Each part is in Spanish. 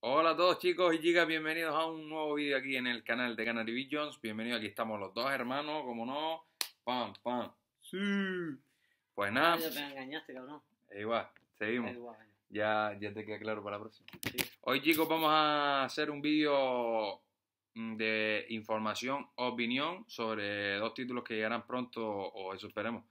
Hola a todos chicos y chicas, bienvenidos a un nuevo vídeo aquí en el canal de Canary Visions. Bienvenidos, aquí estamos los dos hermanos, como no. Pam, pam. Sí. Pues Ah, nada, ya te engañaste, cabrón. igual, Es seguimos. igual. Ya te queda claro para la próxima. Sí. Hoy chicos vamos a hacer un vídeo de información, opinión sobre dos títulos que llegarán pronto, o eso esperemos,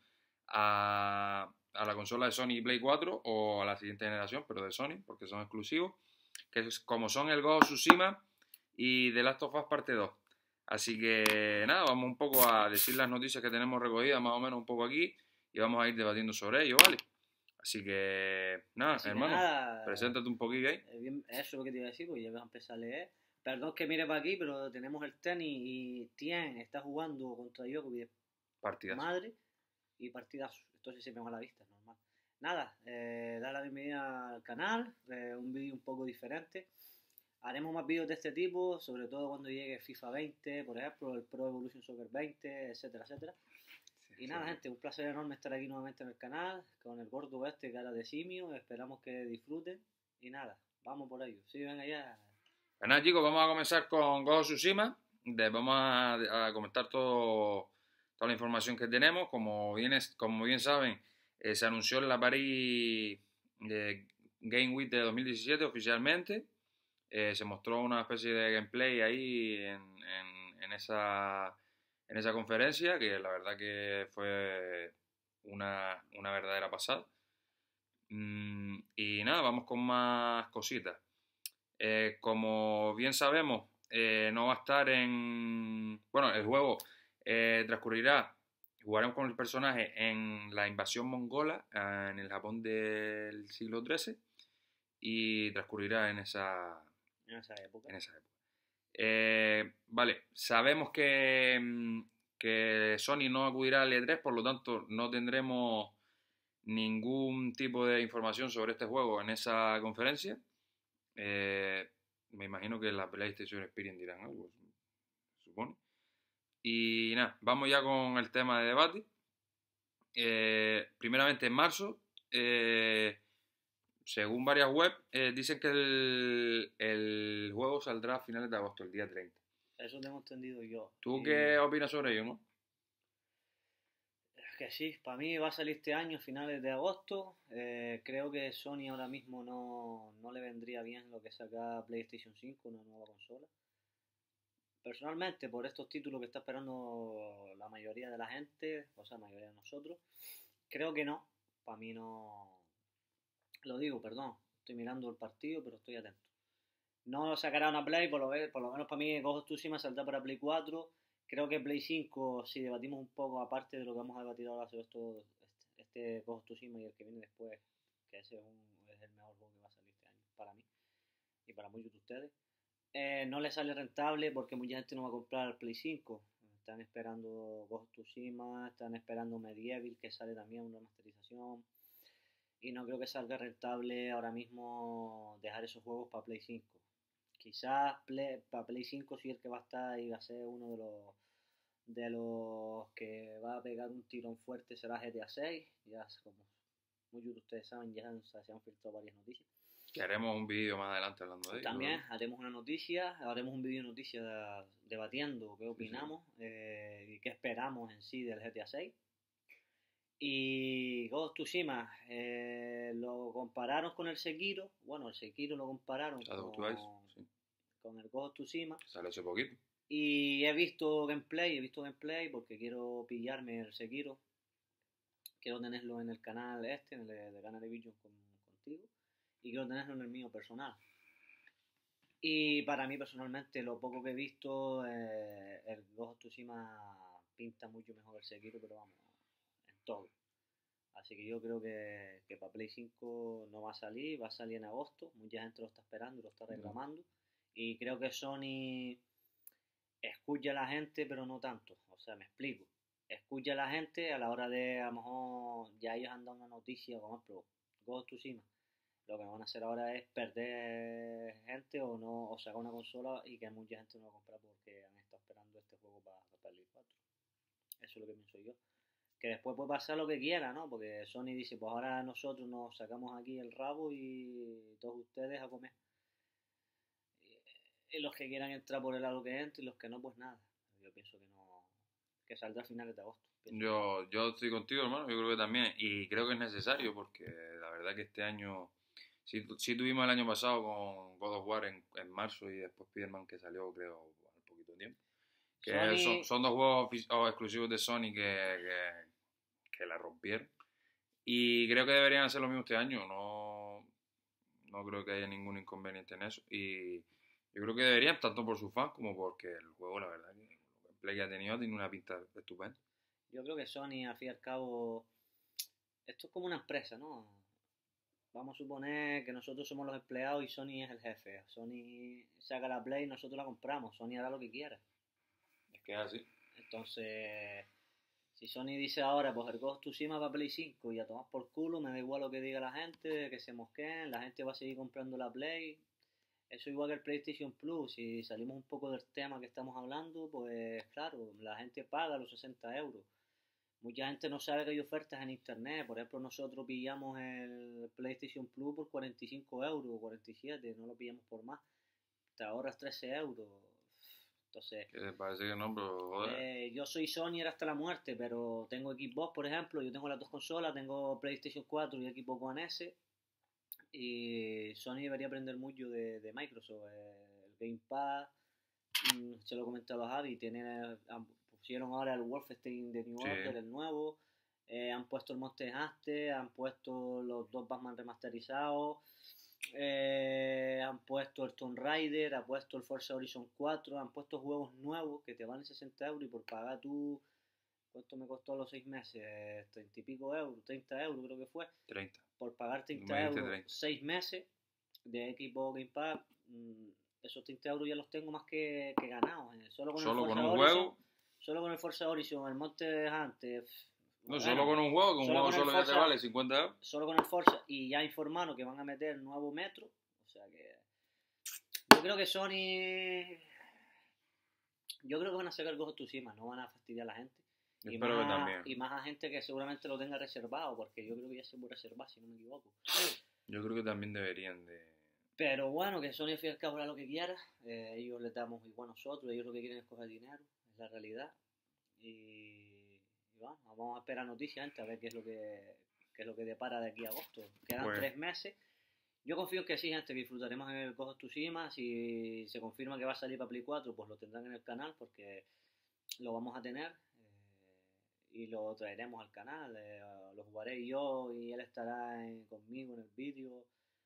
a la consola de Sony y Play 4 o a la siguiente generación, pero de Sony, porque son exclusivos, como son el Ghost of Tsushima y The Last of Us Parte 2. Así que nada, vamos un poco a decir las noticias que tenemos recogidas más o menos un poco aquí y vamos a ir debatiendo sobre ello, ¿vale? Así que nada, Así que hermano, nada, preséntate un poquillo ahí. eso es lo que te iba a decir, porque ya voy a empezar a leer. Perdón que mire para aquí, pero tenemos el tenis y Tien está jugando contra Djokovic de Partidas. madre y partidazo. Entonces se me va a la vista, es normal. Nada, dar la bienvenida al canal, un vídeo un poco diferente. Haremos más vídeos de este tipo, sobre todo cuando llegue FIFA 20, por ejemplo, el Pro Evolution Soccer 20, etcétera, etcétera. Y nada, gente, un placer enorme estar aquí nuevamente en el canal, con el gordo este, cara de simio. Esperamos que disfruten. Y nada, vamos por ello. Sí, ven allá. Pues nada, chicos, vamos a comenzar con Ghost of Tsushima. Vamos a comentar toda la información que tenemos. Como bien saben, se anunció en la Paris Game Week de 2017 oficialmente. Se mostró una especie de gameplay ahí en esa conferencia, que la verdad que fue una verdadera pasada. Y nada, vamos con más cositas. Como bien sabemos, no va a estar en... Bueno, el juego transcurrirá, jugaremos con el personaje en la invasión mongola, en el Japón del siglo XIII, y transcurrirá En esa época. en esa época. Vale, sabemos que Sony no acudirá al E3, por lo tanto no tendremos ningún tipo de información sobre este juego en esa conferencia. Me imagino que la PlayStation Experience dirán algo, se supone. Y nada, vamos ya con el tema de debate. Primeramente en marzo, según varias webs, dicen que el juego saldrá a finales de agosto, el día 30. Eso tengo entendido yo. ¿Tú Y qué opinas sobre ello, no? es que sí, para mí va a salir este año, finales de agosto. Creo que Sony ahora mismo no le vendría bien lo que saca PlayStation 5, una nueva consola. Personalmente, por estos títulos que está esperando la mayoría de la gente, o sea, la mayoría de nosotros, creo que no. Para mí no. Lo digo, perdón. Estoy mirando el partido, pero estoy atento. No sacarán a Play, por lo menos para mí Ghost of Tsushima saldrá para Play 4. Creo que Play 5, si debatimos un poco aparte de lo que vamos a debatir ahora sobre este Ghost of Tsushima y el que viene después, que ese es el mejor juego que va a salir este año para mí y para muchos de ustedes, no le sale rentable porque mucha gente no va a comprar el Play 5. Están esperando Ghost of Tsushima, están esperando Medieval, que sale también una masterización. Y no creo que salga rentable ahora mismo dejar esos juegos para Play 5. Quizás para Play 5 sí el que va a estar y va a ser uno de los que va a pegar un tirón fuerte será GTA 6. Ya como muchos de ustedes saben, ya se han filtrado varias noticias. Que haremos un vídeo más adelante hablando de ello. También ¿no? haremos un vídeo de noticias debatiendo qué opinamos y qué esperamos en sí del GTA 6. Y Ghost of Tsushima lo compararon con el Sekiro. Bueno, el Sekiro lo compararon Shadow of Twice, sí. con el Ghost of Tsushima. Sale hace poquito. Y he visto gameplay porque quiero pillarme el Sekiro. Quiero tenerlo en el canal en el de Canal Vision contigo. Y quiero tenerlo en el mío personal. Y para mí personalmente, lo poco que he visto, el Ghost of Tsushima pinta mucho mejor el Sekiro, pero vamos, en todo. Así que yo creo que para Play 5 no va a salir en agosto. Mucha gente lo está esperando, lo está reclamando. Y creo que Sony escucha a la gente, pero no tanto. O sea, me explico. Escucha a la gente a la hora de, a lo mejor, ya ellos han dado una noticia, por ejemplo, Ghost of Tsushima. Lo que van a hacer ahora es perder gente o no, o sacar una consola y que mucha gente no lo compra porque han estado esperando este juego para Play 4. Eso es lo que pienso yo. Que después puede pasar lo que quiera, ¿no? Porque Sony dice, pues ahora nosotros nos sacamos aquí el rabo y todos ustedes a comer. Y los que quieran entrar por el lado que entre y los que no, pues nada. Yo pienso que no, que saldrá a finales de agosto. Yo estoy contigo, hermano, yo creo que también, y creo que es necesario porque la verdad que este año, sí tuvimos el año pasado con God of War en marzo y después Spider-Man que salió creo al poquito tiempo, que Sony, son dos juegos exclusivos de Sony que la rompieron y creo que deberían hacer lo mismo este año, no creo que haya ningún inconveniente en eso y yo creo que deberían, tanto por sus fans como porque el juego la verdad que el play que ha tenido tiene una pinta estupenda. yo creo que Sony, al fin y al cabo, esto es como una empresa, ¿no? Vamos a suponer que nosotros somos los empleados y Sony es el jefe. Sony saca la Play y nosotros la compramos. Sony hará lo que quiera. Es que es así. Entonces, si Sony dice ahora, pues el Ghost of Tsushima para Play 5 y a tomar por culo, me da igual lo que diga la gente, que se mosqueen, la gente va a seguir comprando la Play. Eso igual que el PlayStation Plus, si salimos un poco del tema que estamos hablando, pues claro, la gente paga los 60 euros. Mucha gente no sabe que hay ofertas en internet. Por ejemplo, nosotros pillamos el PlayStation Plus por 45 euros o 47, no lo pillamos por más. Te ahorras 13 euros. Entonces, Que parece que no, pero joder. yo soy Sony hasta la muerte, pero tengo Xbox, por ejemplo. Yo tengo las dos consolas, tengo PlayStation 4 y Xbox One S. Y Sony debería aprender mucho de Microsoft. El Game Pass, se lo he comentado a Javi, pusieron ahora el Wolfenstein de New Sí. Order, el nuevo, han puesto el Monster Hunter, han puesto los dos Batman remasterizados, han puesto el Tomb Raider, han puesto el Forza Horizon 4, han puesto juegos nuevos que te valen 60 euros y por pagar tú, ¿cuánto me costó los 6 meses? 30 y pico euros, 30 euros creo que fue. 30. Por pagar 30 Me dijiste euros 30. 6 meses de Xbox Game Pass, esos 30 euros ya los tengo más que ganados. Solo con Solo el con Forza un Horizon, juego. solo con el Forza Horizon, el Monster Hunter. No, Bueno, solo con un juego, que un solo juego con el solo ya te Forza, vale 50 euros. solo con el Forza, y ya informaron que van a meter el nuevo Metro. O sea que yo creo que Sony, yo creo que van a sacar el Ghost of Tsushima, no van a fastidiar a la gente. Y Espero que más, también. y más a gente que seguramente lo tenga reservado, porque yo creo que ya se puede reservar, si no me equivoco. Yo creo que también deberían de... Pero bueno, que Sony al fin y al cabo hará lo que quiera. Ellos les damos igual a nosotros, ellos lo que quieren es coger dinero, es la realidad. Y bueno, vamos a esperar noticias antes a ver qué es lo que depara de aquí a agosto. Quedan Pues- 3 meses. Yo confío en que sí, gente, que disfrutaremos en el Ghost of Tsushima. Si se confirma que va a salir para Play 4, pues lo tendrán en el canal porque lo vamos a tener. Y lo traeremos al canal. Lo jugaré yo y él estará conmigo en el vídeo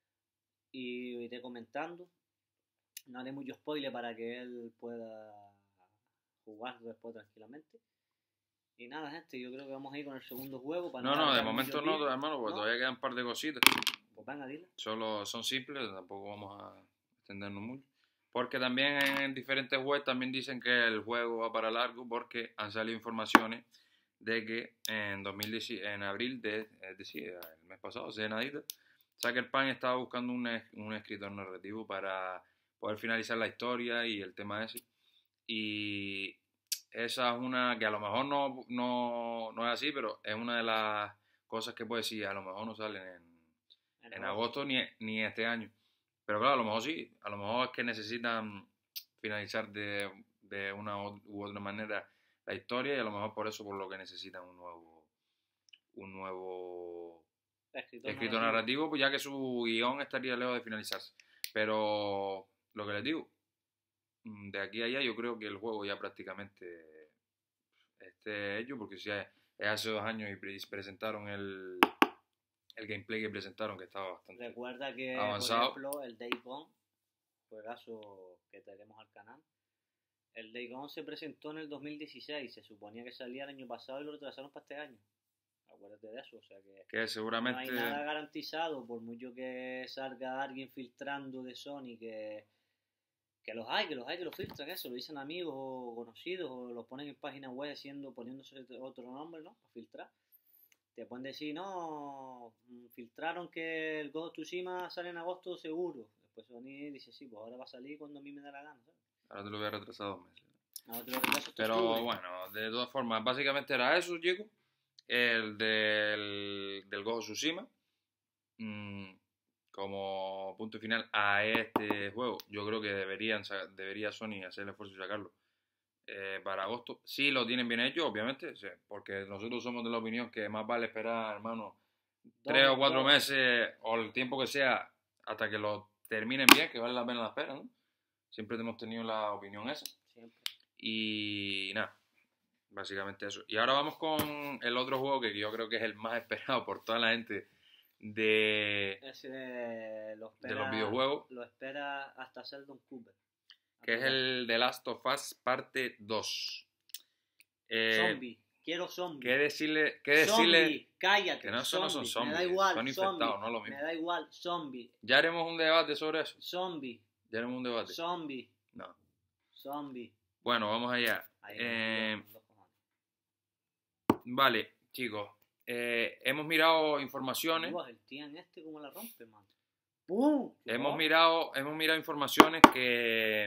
y iré comentando. No haré mucho spoiler para que él pueda jugar después tranquilamente. Y nada, gente, yo creo que vamos a ir con el segundo juego. Para No, de alargar momento mucho no, vídeo. hermano, porque ¿No? todavía quedan un par de cositas. Pues venga, dile. Solo son simples, tampoco vamos a extendernos mucho. Porque también en diferentes webs también dicen que el juego va para largo porque han salido informaciones de que en abril, es decir, el mes pasado, hace nadita, Sucker Punch estaba buscando un escritor narrativo para poder finalizar la historia y el tema ese. Y esa es una que a lo mejor no es así, pero es una de las cosas que puede decir, a lo mejor no salen en agosto ni este año. Pero claro, a lo mejor sí, a lo mejor es que necesitan finalizar de una u otra manera la historia y a lo mejor por eso por lo que necesitan un nuevo escritor narrativo, pues ya que su guión estaría lejos de finalizarse. Pero lo que les digo, de aquí a allá yo creo que el juego ya prácticamente esté hecho, porque si es hace 2 años y presentaron el gameplay que presentaron que estaba bastante Recuerda que, avanzado. por ejemplo, el Days Gone, juegazo que traeremos al canal, el Days Gone se presentó en el 2016, se suponía que salía el año pasado y lo retrasaron para este año. Acuérdate de eso, o sea que seguramente no hay nada garantizado, por mucho que salga alguien filtrando de Sony que los hay, que lo filtran, eso, lo dicen amigos o conocidos, o lo ponen en páginas web poniéndose otro nombre, ¿no? Para filtrar. Te pueden decir, no, filtraron que el Ghost of Tsushima sale en agosto seguro. Después Sony dice, sí, pues ahora va a salir cuando a mí me da la gana, ¿sabes? ahora te lo voy a retrasar 2 meses. Ahora te lo retraso hasta Pero octubre. bueno, de todas formas, básicamente era eso, chicos. El del Ghost of Tsushima. como punto final a este juego. Yo creo que debería Sony hacer el esfuerzo y sacarlo para agosto. Si lo tienen bien hecho, obviamente, sí, porque nosotros somos de la opinión que más vale esperar, hermano, 3 o 4 meses o el tiempo que sea hasta que lo terminen bien, que vale la pena la espera, ¿no? Siempre hemos tenido la opinión esa. Siempre. Y nada, básicamente eso. Y ahora vamos con el otro juego que yo creo que es el más esperado por toda la gente de los videojuegos, lo espera hasta Sheldon Cooper. que es el The Last of Us parte 2. Zombie, quiero zombie. ¿Qué decirle? Zombie, cállate. Que no, eso no son zombie. zombies, Me da igual, son infectados, no es lo mismo. Me da igual, zombie. Ya haremos un debate sobre eso. Zombie. Ya haremos un debate. Zombie. No. Zombie. Bueno, vamos allá. Ahí Vale, chicos. Hemos mirado informaciones. El tían cómo la rompe, man. ¡Pum! Hemos mirado informaciones que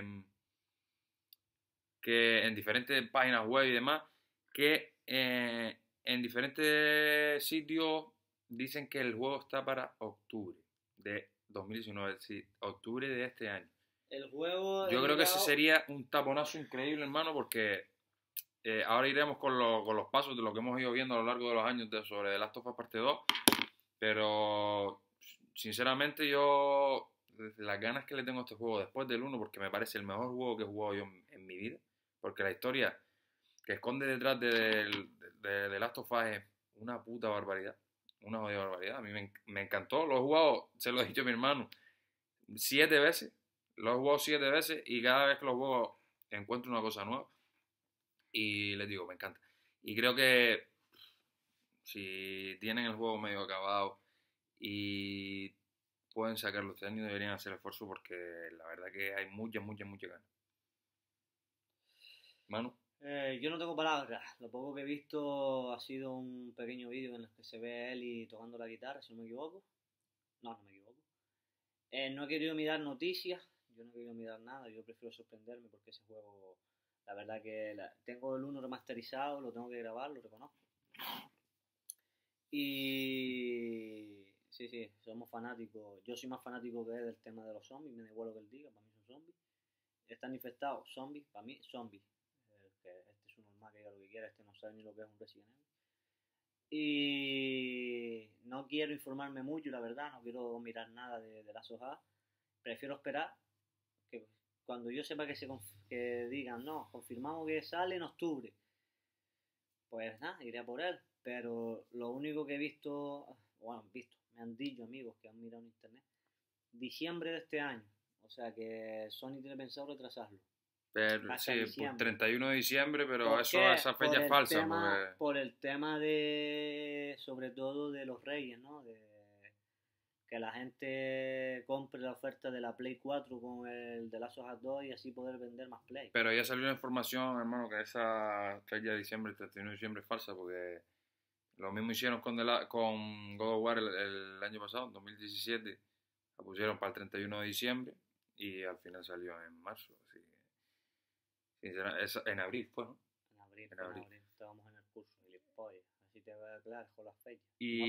en diferentes páginas web y demás, que en diferentes sitios dicen que el juego está para octubre de 2019, es decir, octubre de este año. El juego... Yo creo que ese sería un taponazo increíble, hermano, porque ahora iremos con los pasos de lo que hemos ido viendo a lo largo de los años sobre The Last of Us Parte 2, pero sinceramente yo las ganas que le tengo a este juego después del 1, porque me parece el mejor juego que he jugado yo en mi vida, porque la historia que esconde detrás de The Last of Us es una puta barbaridad, una jodida barbaridad. A mí me encantó, lo he jugado, se lo he dicho a mi hermano, 7 veces, lo he jugado 7 veces y cada vez que lo juego encuentro una cosa nueva y les digo, me encanta. Y creo que si tienen el juego medio acabado y pueden sacarlo este año, deberían hacer el esfuerzo porque la verdad que hay muchas ganas. Manu. Yo no tengo palabras. Lo poco que he visto ha sido un pequeño vídeo en el que se ve a Ellie tocando la guitarra, si no me equivoco. No me equivoco. No he querido mirar noticias, yo no he querido mirar nada, yo prefiero sorprenderme porque ese juego, la verdad que tengo el 1 remasterizado, lo tengo que grabar, lo reconozco. Y sí, somos fanáticos. Yo soy más fanático que él del tema de los zombies, me da igual lo que él diga, para mí son zombies. Están infectados, zombies, para mí, zombies. Este es un normal que diga lo que quiera, este no sabe ni lo que es un Resident Evil. Y no quiero informarme mucho, la verdad, no quiero mirar nada de Last of Us. Prefiero esperar que cuando yo sepa que digan, no, confirmamos que sale en octubre. Pues nada, iré a por él. Pero lo único que he visto, me han dicho amigos que han mirado en internet, diciembre de este año. O sea que Sony tiene pensado retrasarlo. Pero, sí, por 31 de diciembre, pero esa fecha es falsa. Por el tema de, sobre todo de los Reyes, ¿no? De que la gente compre la oferta de la Play 4 con el de Last of Us 2 y así poder vender más Play. Pero ya salió una información, hermano, que esa fecha de diciembre, el 31 de diciembre es falsa, porque lo mismo hicieron con God of War el año pasado, en 2017, la pusieron para el 31 de diciembre y al final salió en marzo, así que, en abril fue, ¿no? En abril. Estábamos en el curso, gilipollas, así te va a aclarar con las fechas.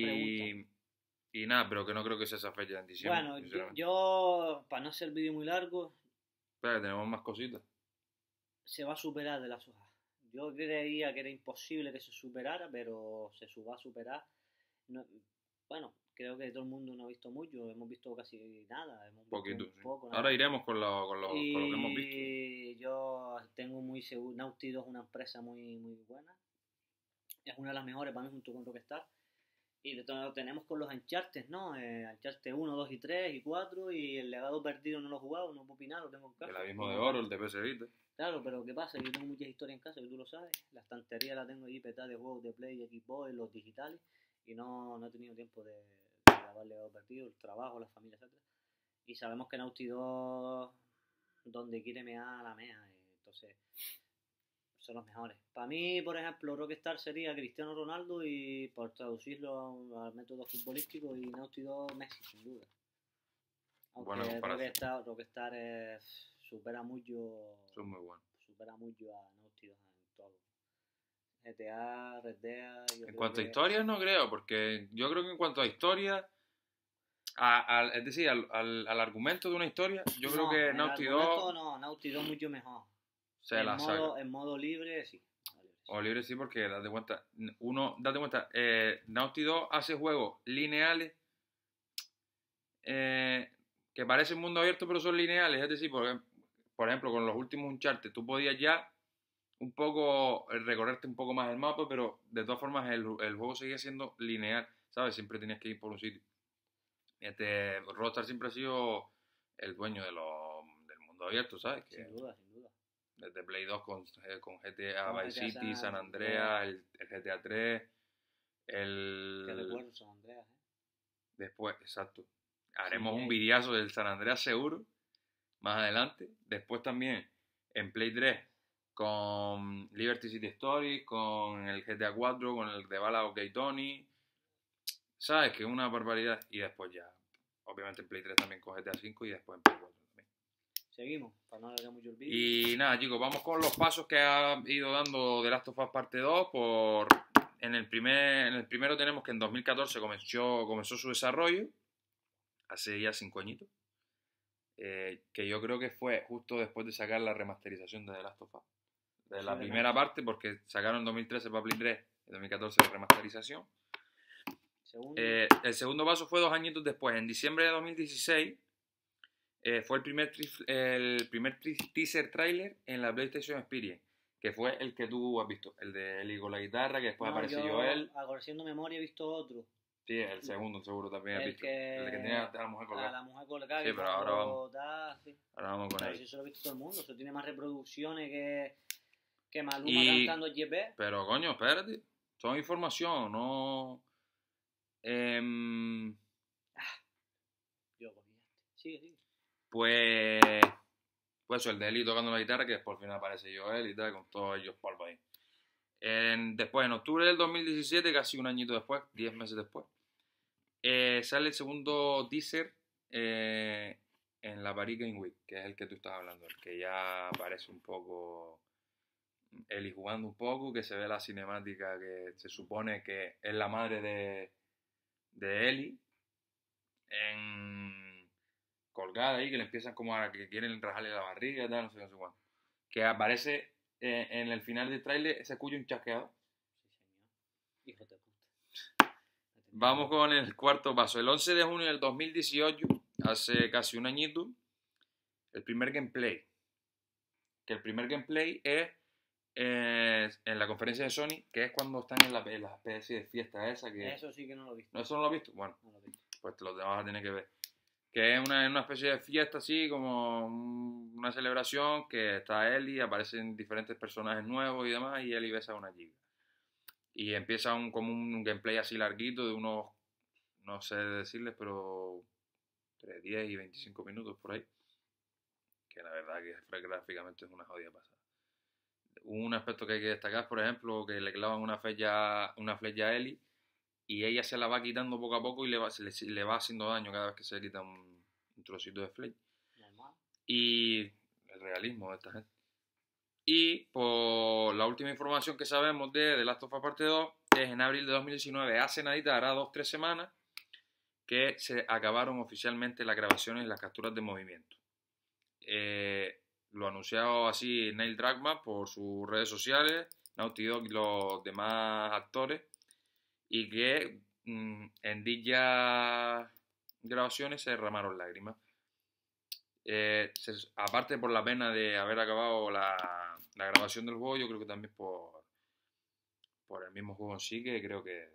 Y nada, pero que no creo que sea esa fecha en diciembre. Bueno, yo para no hacer el vídeo muy largo... Espera, tenemos más cositas. Se va a superar de la soja. Yo creía que era imposible que se superara, pero se va a superar. No, bueno, creo que todo el mundo no ha visto mucho, hemos visto casi nada. Poquito, sí. Ahora iremos con lo que hemos visto. Y yo tengo muy seguro, Naughty Dog es una empresa muy buena. Es una de las mejores para mí junto con Rockstar. Y lo tenemos con los Uncharted, ¿no? Uncharted 1, 2 y 3 y 4 y el legado perdido no lo he jugado, no puedo opinar, lo tengo en casa. El abismo de oro, el de PS Vita. Claro, pero ¿qué pasa? Yo tengo muchas historias en casa, que tú lo sabes. La estantería la tengo allí petada de juegos de Play, Xbox, los digitales. Y no he tenido tiempo de grabar el legado perdido, el trabajo, la familia, etc. Y sabemos que Naughty Dog, donde quiere mear, la mea. Entonces... son los mejores. Para mí, por ejemplo, Rockstar sería Cristiano Ronaldo y por traducirlo al método futbolístico y Naughty Dog Messi, sin duda. Aunque Rockstar supera mucho. Son muy buenos. Supera mucho a Naughty Dog en todo. GTA, Red Dead. En cuanto a historia no creo, porque yo creo que en cuanto a historia Es decir, al argumento de una historia, yo creo que el Naughty argumento Dog no, Naughty Dog mucho mejor. se la saca. En modo libre, sí. O libre sí, porque date cuenta, Naughty Dog hace juegos lineales que parecen mundo abierto, pero son lineales. Es decir, por ejemplo, con los últimos Uncharted, tú podías ya un poco recorrerte un poco más el mapa, pero de todas formas el juego seguía siendo lineal, ¿sabes? Siempre tenías que ir por un sitio. Rockstar siempre ha sido el dueño del mundo abierto, ¿sabes? Sin duda, sin duda. Desde Play 2 con GTA Con Vice GTA City, San San Andreas, el GTA 3, Que recuerdo San Andreas, Después, exacto. Haremos Sí, un videazo del San Andreas seguro, más adelante. Después también en Play 3 con Liberty City Stories, con el GTA 4, con el de Bala OK Tony. ¿Sabes? Que es una barbaridad. Y después ya, obviamente en Play 3 también con GTA 5 y después en Play 4 también. Seguimos, para no alargar mucho el vídeo. Y nada, chicos, vamos con los pasos que ha ido dando The Last of Us Parte 2. En el primero tenemos que en 2014 comenzó su desarrollo, hace ya 5 añitos. Que yo creo que fue justo después de sacar la remasterización de The Last of Us. De la primera parte, porque sacaron en 2013 para Play 3, en 2014 la remasterización. El segundo paso fue 2 añitos después, en diciembre de 2016, fue el primer teaser trailer en la PlayStation Experience, que fue el que tú has visto, el de Ellie con la guitarra, que después aparece Joel. Haciendo memoria he visto otro. Sí, el segundo seguro también has visto. El de que tenía a la mujer colgada. A la mujer colgada. Sí, pero ahora vamos. Sí. Ahora vamos con él. Si eso lo ha visto todo el mundo, eso tiene más reproducciones que Maluma cantando JP. Pero coño, espérate. Son información, no. Yo cogí sí. Pues eso, el de Eli tocando la guitarra, que por fin aparece Joel y tal, con todos ellos polvo ahí. Después, en octubre del 2017, casi un añito después, 10 meses después, sale el segundo teaser en la Paris Game Week, que es el que tú estás hablando, el que ya aparece un poco Eli jugando un poco, que se ve la cinemática que se supone que es la madre de Eli colgada ahí, que le empiezan como a que quieren rajarle la barriga, tal, no sé cuánto. Que aparece en el final del tráiler ese cuyo un chasqueado. Sí, señor. Hijo de puta. Vamos con el cuarto paso. El 11 de junio del 2018, hace casi un añito, el primer gameplay. Que el primer gameplay es en la conferencia de Sony, que es cuando están en la especie de fiesta esa. Eso sí que no lo he visto. ¿No, eso no lo has visto? Bueno, no lo he visto. Pues te lo vas a tener que ver. Que es una especie de fiesta así, como una celebración, que está Ellie, aparecen diferentes personajes nuevos y demás, y Ellie besa a una chica. Y empieza como un gameplay así larguito de unos, no sé decirles, pero entre 10 y 25 minutos por ahí. Que la verdad que gráficamente es una jodida pasada. Un aspecto que hay que destacar, por ejemplo, que le clavan una flecha a Ellie y ella se la va quitando poco a poco y le va haciendo daño cada vez que se le quita un trocito de flecha. Y el realismo de esta gente. Y por la última información que sabemos de The Last of Us Parte 2 es en abril de 2019, hace nadita, hará 2-3 semanas, que se acabaron oficialmente las grabaciones y las capturas de movimiento. Lo ha anunciado así Neil Druckmann por sus redes sociales, Naughty Dog y los demás actores, y que en dichas grabaciones se derramaron lágrimas. Aparte por la pena de haber acabado la grabación del juego, yo creo que también por el mismo juego en sí, que creo que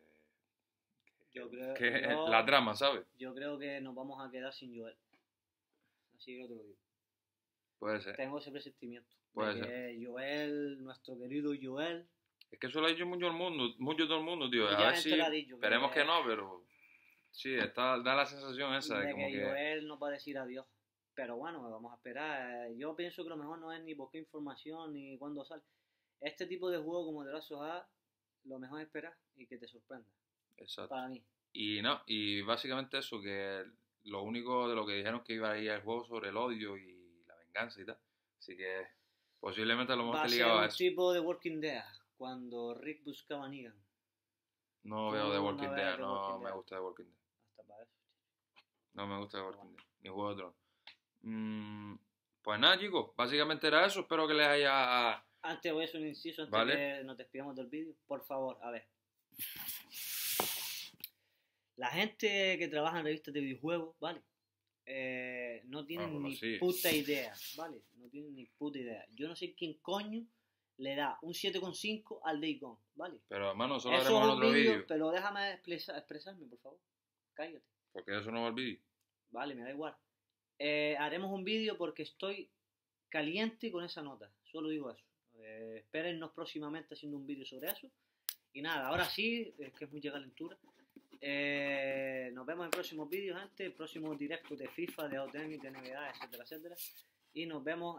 la trama, ¿sabes? Yo creo que nos vamos a quedar sin Joel. Así que te lo digo. Puede ser. Tengo ese presentimiento. Puede ser. Joel, nuestro querido Joel. Es que eso lo ha dicho mucho todo el mundo, tío. A ver si esperemos que no, pero sí, da la sensación esa de como que Joel nos va a decir adiós. Pero bueno, vamos a esperar. Yo pienso que lo mejor no es ni buscar información ni cuándo sale. Este tipo de juego como The Last of Us, lo mejor es esperar y que te sorprenda. Exacto. Para mí. Y básicamente eso, que lo único de lo que dijeron que iba a ir el juego sobre el odio y la venganza y tal. Así que posiblemente a lo mejor te ligaba a eso. Va a ser un tipo de Walking Dead, cuando Rick buscaba a Negan. No veo The Walking Dead, no me gusta The Walking Dead. Hasta para eso. No me gusta The Pero Walking bueno. Dead, ni Juego de Tronos. Pues nada, chicos, básicamente era eso. Espero que les haya... Antes voy a hacer un inciso antes Vale. que nos despidamos del vídeo. Por favor, a ver. La gente que trabaja en revistas de videojuegos, ¿vale? No tienen Bueno, ni sí. puta idea, ¿vale? No tienen ni puta idea. Yo no sé quién coño le da un 7,5 al Day Gone, ¿vale? Pero hermano, solo Eso haremos es en un otro vídeo, vídeo. pero déjame expresarme, por favor. Cállate. Porque eso no va al vídeo. Vale, me da igual. Haremos un vídeo porque estoy caliente con esa nota. Solo digo eso. Espérennos próximamente haciendo un vídeo sobre eso. Y nada, ahora sí, es que es mucha calentura. Nos vemos en próximos vídeos, gente. Próximos directos de FIFA, de OTM, de NBA, etcétera, etcétera. Y nos vemos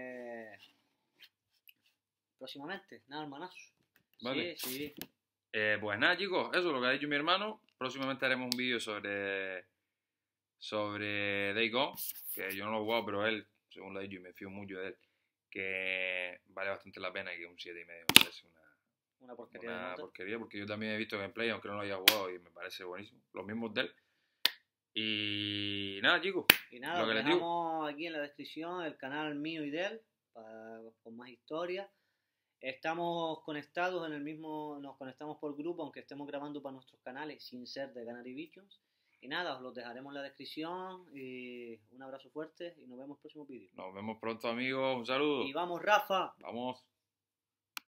próximamente. Nada, hermanazo. Vale. Sí. Pues nada, chicos, eso es lo que ha dicho mi hermano. Próximamente haremos un vídeo sobre Day Gone, que yo no lo he jugado, pero él, según lo ha dicho, y me fío mucho de él, que vale bastante la pena y que un 7,5 me parece Una porquería de una nota. porquería, porque yo también he visto gameplay, aunque no lo haya jugado, y me parece buenísimo. Los mismos de él. Y nada, chicos. Y nada, lo que os les digo. dejamos aquí en la descripción el canal mío y de él, con más historias. Estamos conectados en el mismo, nos conectamos por grupo, aunque estemos grabando para nuestros canales sin ser de Canary Visions. Y nada, os los dejaremos en la descripción. Y un abrazo fuerte y nos vemos en el próximo vídeo. Nos vemos pronto, amigos. Un saludo. Y vamos, Rafa. Vamos.